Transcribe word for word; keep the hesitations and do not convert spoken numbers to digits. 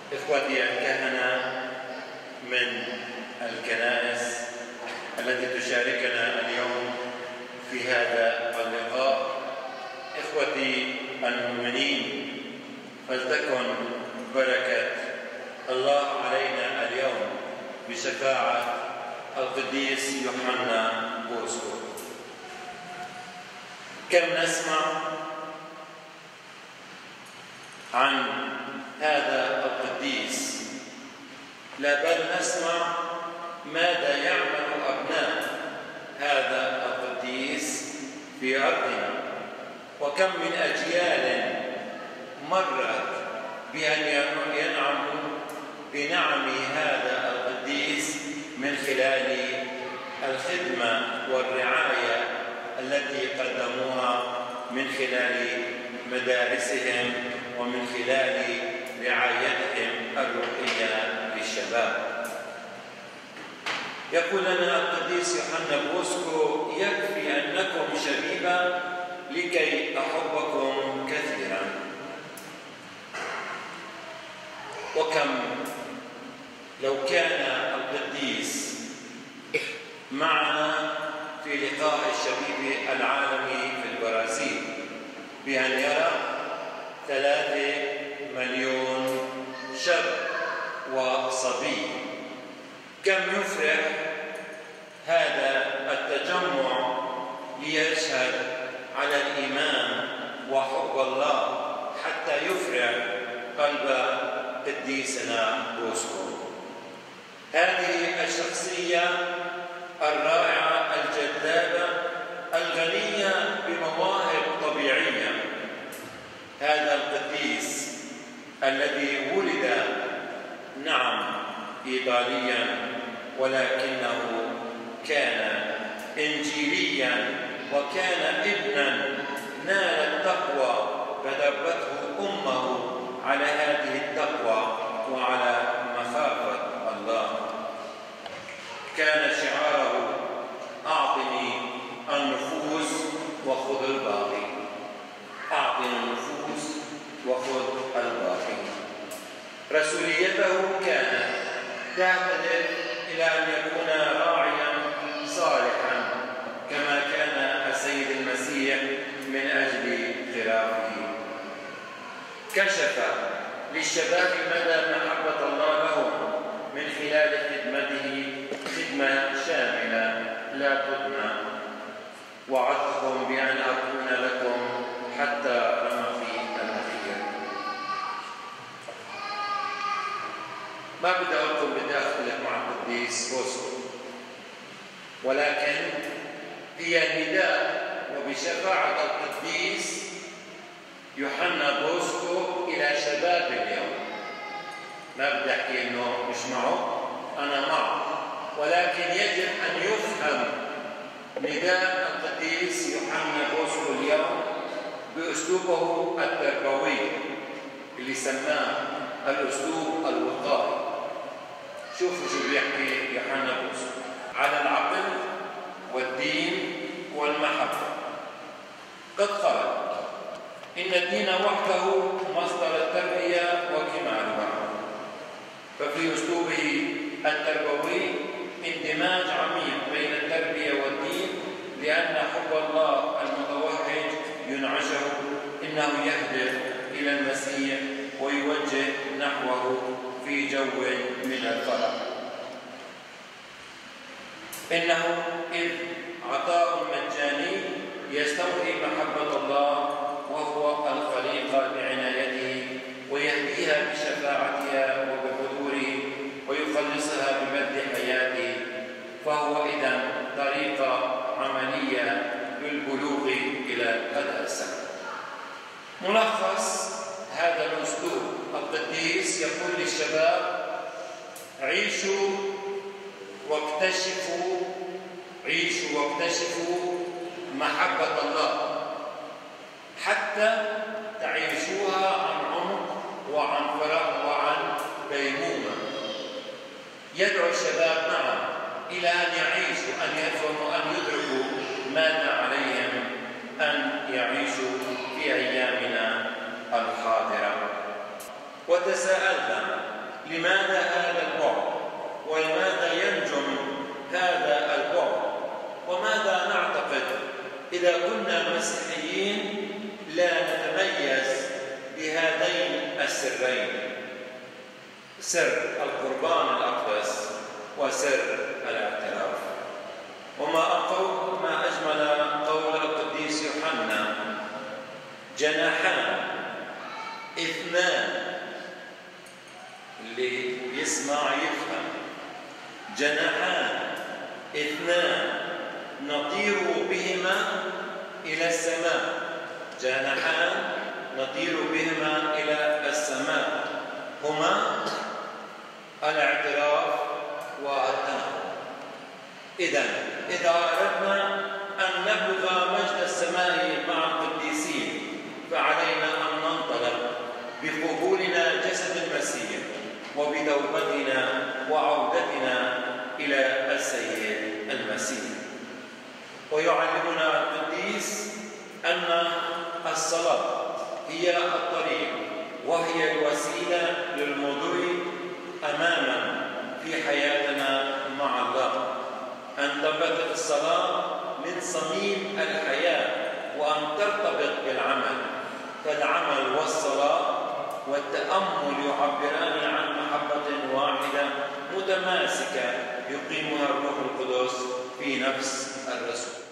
إخوتي الكهنة من الكنائس التي تشاركنا اليوم في هذا اللقاء، إخوتي المؤمنين، فلتكن بركة الله علينا اليوم بشفاعة القديس يوحنا بوسكو. كم نسمع عن هذا القديس، لا بل نسمع ماذا يعمل أبناء هذا القديس في أرضنا، وكم من أجيال مرت بأن ينعموا بنعم هذا القديس من خلال الخدمة والرعاية التي قدموها من خلال مدارسهم ومن خلال رعايتهم الروحية للشباب. يقول لنا القديس يوحنا بوسكو: يكفي أنكم شبيبة لكي أحبكم كثيرا. وكم لو كان القديس معنا في لقاء الشبيب العالمي في البرازيل بأن يرى ثلاثة مليون شاب وصبي، كم يفرح هذا التجمع ليشهد على الإيمان وحب الله حتى يفرح قلب قديسنا بوسكو. هذه الشخصية الرائعة الجذابة الغنية بمواهب طبيعية، هذا القديس الذي ولد نعم إيطاليا ولكنه كان إنجيليا، وكان ابنا نال التقوى فدربته أمه على هذه التقوى وعلى مخافة الله. كان شعاره: أعطني النفوس وخذ الباقي، أعطني النفوس وخذ الباقي. رسوليته كانت تهدف إلى أن يكون راعيا صالحا كما كان السيد المسيح من أجل خلافه. كشف للشباب مدى محبة الله لهم من خلال خدمته خدمة شاملة لا تدمى. وعدتكم بأن أكون لكم حتى رمقي الأخير. ما بدي أقول لكم بدي أختلف مع القديس بوسكو، ولكن هي نداء وبشفاعة القديس يوحنا بوسكو إلى شباب اليوم. ما بدي أحكي إنه مش معه، أنا معه، ولكن يجب أن يفهم نداء القديس يوحنا بوسكو اليوم بأسلوبه التربوي اللي سماه الأسلوب الوقائي. شوفوا شو بيحكي يوحنا بوسكو: على العقل والدين والمحبة قد قال إن الدين وحده مصدر التربية وكمالها. ففي أسلوبه التربوي اندماج عميق بين التربية والدين، لأن حب الله المتوحد ينعشه إنه يهدف إلى المسيح ويوجه نحوه في جو من الفرح. إنه إذ عطاء مجاني يستوحي محبة الله وهو الخليقة بعنايته ويهديها بشفاعتها وبحضوره ويخلصها بمد حياته، فهو إذن طريقة عملية للبلوغ إلى قدر السماء. ملخص هذا الأسلوب: القديس يقول للشباب: عيشوا واكتشفوا عيشوا واكتشفوا محبة الله حتى تعيشوها عن عمق وعن فرح وعن ديمومة. يدعو الشباب معا إلى أن يعيشوا، أن يفهموا، أن يدركوا ماذا عليهم أن يعيشوا في أيامنا الحاضرة. وتساءلنا لماذا هذا البعد؟ ولماذا ينجم هذا البعد؟ وماذا نعتقد إذا كنا مسيحيين لا نتميز بهذين السرين، سر القربان الأقدس وسر الاعتراف؟ وما أقول ما أجمل قول القديس يوحنا: جناحان اثنان، اللي يسمع يفهم، جناحان اثنان نطير بهما إلى السماء، جناحان نطير بهما إلى السماء، هما الاعتراف والتناول. إذن إذا أردنا أن نبلغ مجد السماء مع القديسين فعلينا أن ننطلق بقبولنا جسد المسيح وبتوبتنا وعودتنا إلى السيد المسيح. ويعلمنا القديس أن الصلاة هي الطريق وهي الوسيلة للمضي أماما في حياتنا مع الله، أن تنبثق الصلاة من صميم الحياة وأن ترتبط بالعمل، فالعمل والصلاة والتأمل يعبران عن محبة واحدة متماسكة يقيمها الروح القدس في نفس الرسول.